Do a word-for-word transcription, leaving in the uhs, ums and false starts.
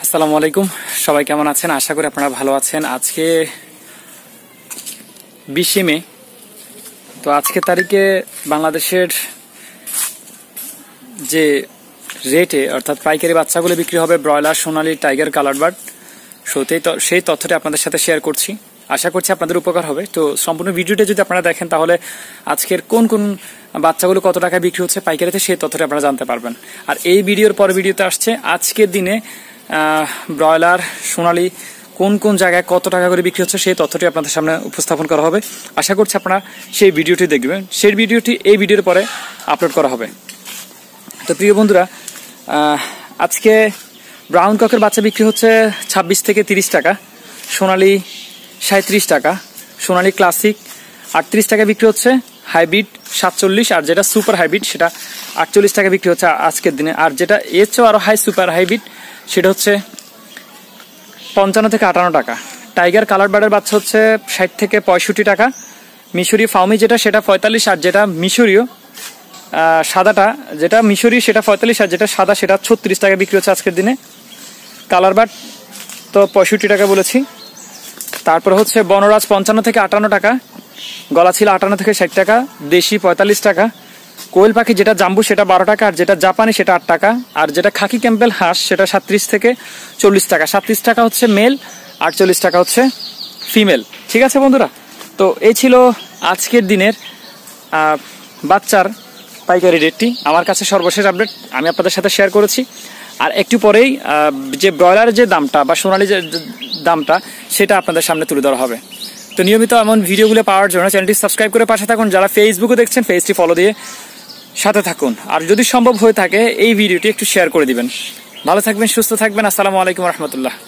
আসসালামু আলাইকুম, সবাই কেমন আছেন? আশা করি আপনারা ভালো আছেন। আজকে বিশে মে। তো আজকের তারিখে বাংলাদেশের যে রেটে অর্থাৎ পাইকারি বাচ্চাগুলো বিক্রি হবে broiler, Sonali, tiger, colour bird, সত্যি সেই তথ্যটি আপনাদের সাথে শেয়ার করছি। আশা করছি আপনাদের উপকার হবে। তো সম্পূর্ণ ভিডিওটা যদি আপনারা দেখেন তাহলে আজকের কোন কোন বাচ্চাগুলো কত টাকা বিক্রি হচ্ছে পাইকারিতে সেই তথ্যটি আপনারা জানতে পারবেন। আর এই ভিডিওর পর ভিডিওতে আসছে আজকের দিনে ব্রয়লার, সোনালী কোন কোন জায়গায় কত টাকা করে বিক্রি হচ্ছে সেই তথ্যটি আপনাদের সামনে উপস্থাপন করা হবে। আশা করছি আপনারা সেই ভিডিওটি দেখবেন। সেই ভিডিওটি এই ভিডিওর পরে আপলোড করা হবে। তো প্রিয় বন্ধুরা, আজকে ব্রাউন ককের বাচ্চা বিক্রি হচ্ছে ছাব্বিশ থেকে তিরিশ টাকা, সোনালী সাঁত্রিশ টাকা, সোনালী ক্লাসিক আটত্রিশ টাকা বিক্রি হচ্ছে, হাইব্রিড সাতচল্লিশ, আর যেটা সুপার হাইব্রিড সেটা আটচল্লিশ টাকা বিক্রি হচ্ছে আজকের দিনে। আর যেটা এর চেয়েও আরও হাই সুপার হাইব্রিড সেটা হচ্ছে পঞ্চান্ন থেকে আটান্ন টাকা। টাইগার কালার বার্ডের বাচ্চা হচ্ছে ষাট থেকে পঁয়ষট্টি টাকা, মিশরীয় ফাউমি যেটা সেটা পঁয়তাল্লিশ, আর যেটা মিশরীয় সাদাটা যেটা মিশরীয় সেটা পঁয়তাল্লিশ, আর যেটা সাদা সেটা ছত্রিশ টাকা বিক্রি হচ্ছে আজকের দিনে। কালার বার্ড তো পঁয়ষট্টি টাকা বলেছি। তারপর হচ্ছে বনরাজ পঞ্চান্ন থেকে আটান্ন টাকা, গলা ছিল আটান্ন থেকে ষাট টাকা, দেশি পঁয়তাল্লিশ টাকা, কোয়েল পাখি যেটা জাম্বু সেটা বারো টাকা, আর যেটা জাপানি সেটা আট টাকা, আর যেটা খাকি ক্যাম্পেল হাঁস সেটা সাতত্রিশ থেকে চল্লিশ টাকা। সাতত্রিশ টাকা হচ্ছে মেল, আটচল্লিশ টাকা হচ্ছে ফিমেল। ঠিক আছে বন্ধুরা, তো এই ছিল আজকের দিনের বাচ্চার পাইকারি রেটটি। আমার কাছে সর্বশেষ আপডেট আমি আপনাদের সাথে শেয়ার করেছি। আর একটু পরেই যে ব্রয়লারের যে দামটা বা সোনালী যে দামটা সেটা আপনাদের সামনে তুলে ধরা হবে। তো নিয়মিত এমন ভিডিওগুলো পাওয়ার জন্য চ্যানেলটি সাবস্ক্রাইব করে পাশে থাকুন। যারা ফেসবুকে দেখছেন পেজটি ফলো দিয়ে সাথে থাকুন। আর যদি সম্ভব হয়ে থাকে এই ভিডিওটি একটু শেয়ার করে দিবেন। ভালো থাকবেন, সুস্থ থাকবেন। আসসালামু আলাইকুম রহমতুল্লাহ।